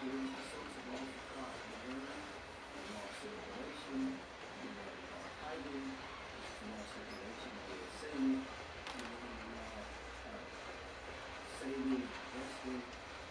There is the source of all supply. The air, the law of circulation, the law we call hydrogen, which is the law of circulation, the way of saving, and then the law of saving, investing.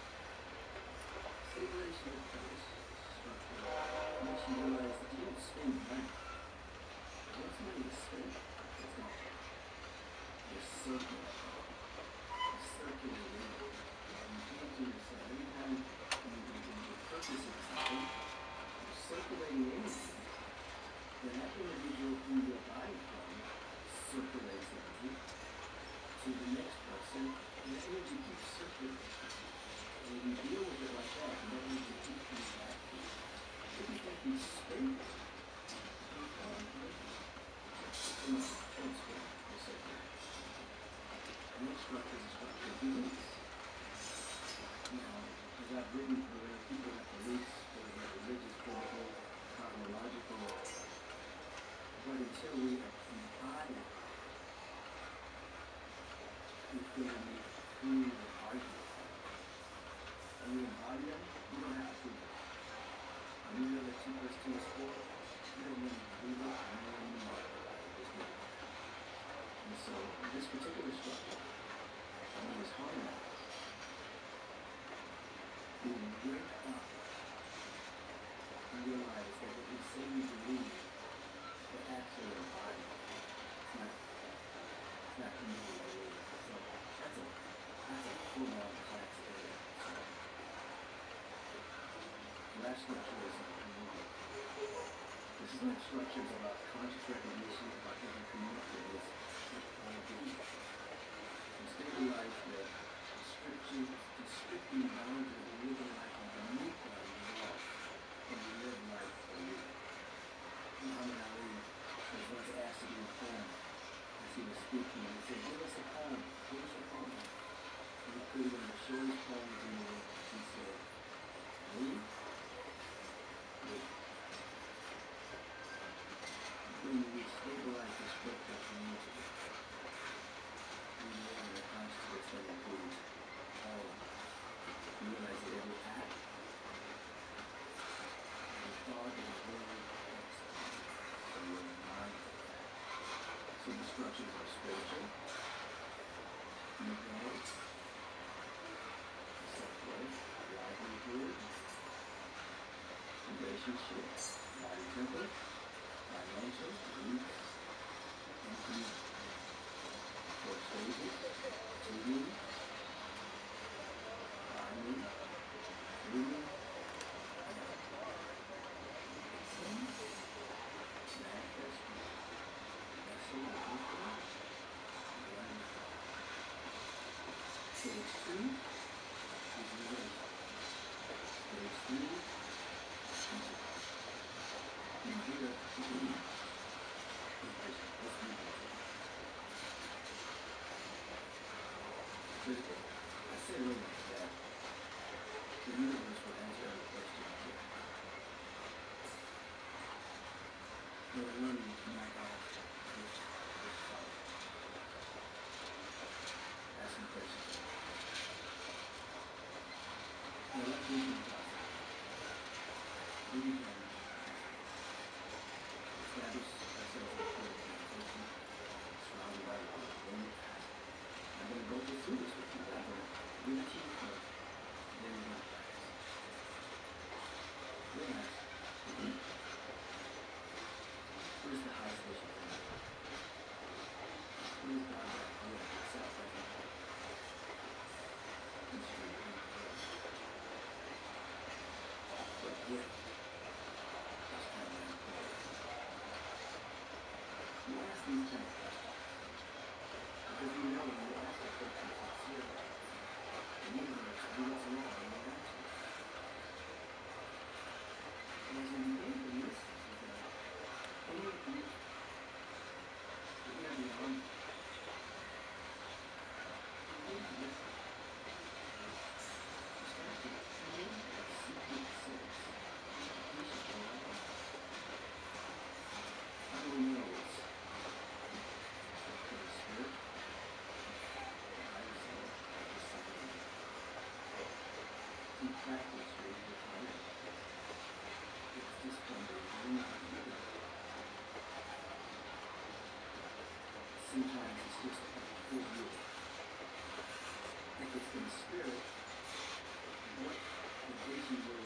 Simulation of this structure makes you realize that you don't spend money. Once money is spent, it's gone. You're circulating. You're circulating energy. And you think to yourself, every time you're purchasing something, you're circulating energy. Then that individual who you're buying from circulates energy to the next person, and that energy keeps circulating. And if you deal with it like that, and that energy keeps coming back to you, if you think you spend it, you know, transfer or circulate. The next structure is a structure of beliefs. Now, as I've written, there are people that beliefs, whether they're religious, political, cosmological, but until we embody the thing we prove and argue upon, when we embody them, you don't have to prove it. When you know that 2 plus 2 is 4, you don't need to prove it, and no one needs it. Just do it. And so, this particular structure, when it's harmonized, you wake up and realize that what we say we believe, we're actually embodying. It's not community belief. So that's a full-on class area. The last structure is community. This is like structures about conscious recognition about every community is belief. And stabilize the constricting boundary of living life underneath our law and we live life for you. Muhammad Ali was once asked to do a poem as he was speaking, and he said, give us a poem, give us a poem. And he put it in the shortest poems in the world. He said, leave. When we stabilize the structure of community, we live in a consciousness that includes all of us. You realize that every act, every thought, every word, so you're mindful. So the structures are spiritual, ego, self-worth, livelihood, relationships, body temper, financial, roots, and community. 4 stages, tuning, binding, freeing, manifesting, vessel, wisdom, learning. Stage 2 is relation. Stage 3 is music. And here, let's move on. I said earlier that the universe will answer every question you get. We're learning to knock off this problem. Ask some questions. Now let's move to the process. We began establish ourselves in a meditation, surrounded by love, then I'm going to go through this with you. I'm going to read to you first, then we're going to practice. Realize, what is the highest vision for you? What is God's idea of itself right now? Each of you in the world. What gift is coming in the world? You ask these kind of questions. Because you know when you ask the question sincerely, the universe moves along in your answers. And as you begin to listen to that, any of you, if you have your arm, begin to listen. You start to feel a secret sense of peace in your life. How do we know it's constant practice where you get better. It's just one day doing it another day. Sometimes it's just a full year. If it's in spirit, what the vision will